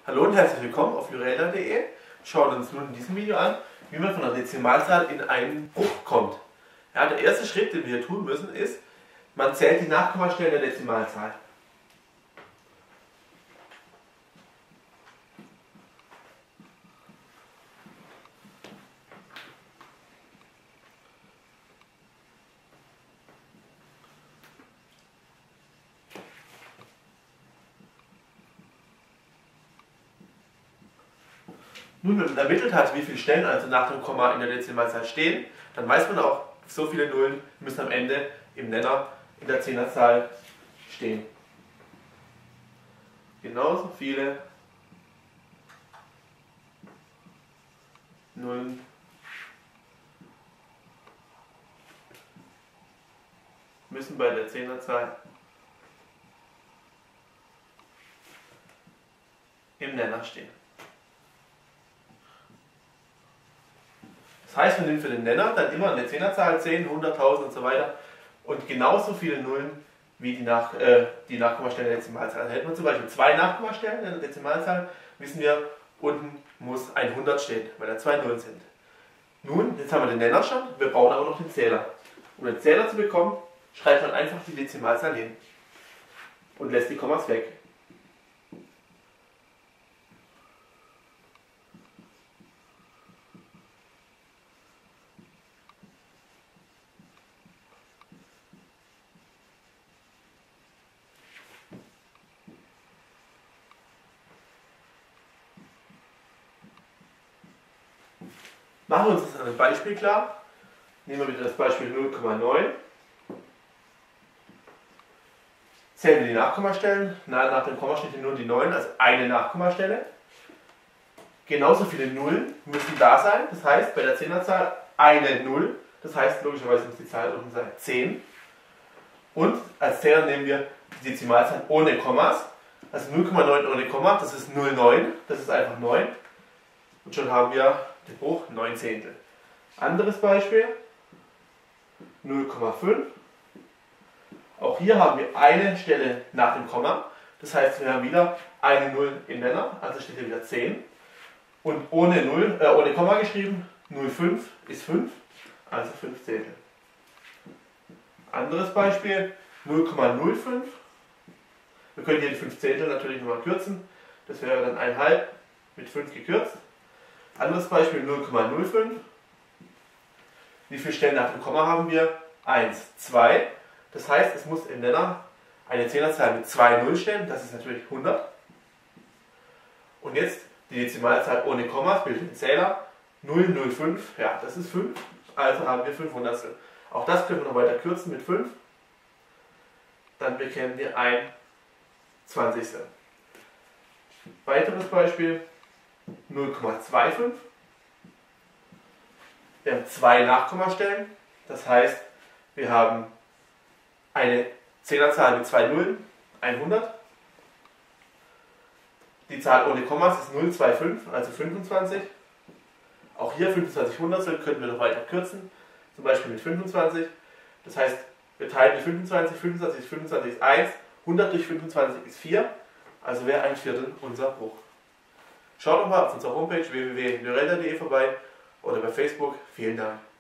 Hallo und herzlich willkommen auf lyrella.de. Wir schauen uns nun in diesem Video an, wie man von einer Dezimalzahl in einen Bruch kommt. Ja, der erste Schritt, den wir hier tun müssen, ist, man zählt die Nachkommastellen der Dezimalzahl. Nun, wenn man ermittelt hat, wie viele Stellen also nach dem Komma in der Dezimalzahl stehen, dann weiß man auch, so viele Nullen müssen am Ende im Nenner in der Zehnerzahl stehen. Genauso viele Nullen müssen bei der Zehnerzahl im Nenner stehen. Das heißt, wir nehmen für den Nenner dann immer eine Zehnerzahl, 10, 100, 1000 und so weiter und genauso viele Nullen wie die Nachkommastellen der Dezimalzahl. Also hätten wir zum Beispiel 2 Nachkommastellen in der Dezimalzahl, wissen wir, unten muss ein 100 stehen, weil da 2 Nullen sind. Nun, jetzt haben wir den Nenner schon, wir brauchen aber noch den Zähler. Um den Zähler zu bekommen, schreibt man einfach die Dezimalzahl hin und lässt die Kommas weg. Machen wir uns das an einem Beispiel klar. Nehmen wir wieder das Beispiel 0,9. Zählen wir die Nachkommastellen. Nach dem Komma steht hier nur die 9, also eine Nachkommastelle. Genauso viele Nullen müssen da sein. Das heißt, bei der Zehnerzahl eine Null. Das heißt, logischerweise muss die Zahl unten sein 10. Und als Zähler nehmen wir die Dezimalzahl ohne Kommas. Also 0,9 ohne Komma, das ist 0,9. Das ist einfach 9. Und schon haben wir den Bruch 9 Zehntel. Anderes Beispiel, 0,5. Auch hier haben wir eine Stelle nach dem Komma. Das heißt, wir haben wieder eine 0 im Nenner, also steht hier wieder 10. Und ohne Komma geschrieben, 0,5 ist 5, also 5 Zehntel. Anderes Beispiel, 0,05. Wir können hier die 5 Zehntel natürlich nochmal kürzen. Das wäre dann 1,5 mit 5 gekürzt. Anderes Beispiel 0,05. Wie viele Stellen nach dem Komma haben wir? 1, 2. Das heißt, es muss im Nenner eine Zehnerzahl mit 2 Nullen stehen. Das ist natürlich 100. Und jetzt die Dezimalzahl ohne Kommas, bildet den Zähler. 0,05, ja, das ist 5. Also haben wir 5 Hundertstel. Auch das können wir noch weiter kürzen mit 5. Dann bekämen wir ein Zwanzigstel. Weiteres Beispiel. 0,25. Wir haben 2 Nachkommastellen, das heißt, wir haben eine Zehnerzahl mit 2 Nullen, 100. Die Zahl ohne Kommas ist 0,25, also 25. Auch hier 25 Hundertstel könnten wir noch weiter kürzen, zum Beispiel mit 25. Das heißt, wir teilen die 25, 25 ist 25 ist 1, 100 durch 25 ist 4, also wäre ein Viertel unser Bruch. Schaut doch mal auf unserer Homepage www.lyrella.de vorbei oder bei Facebook. Vielen Dank.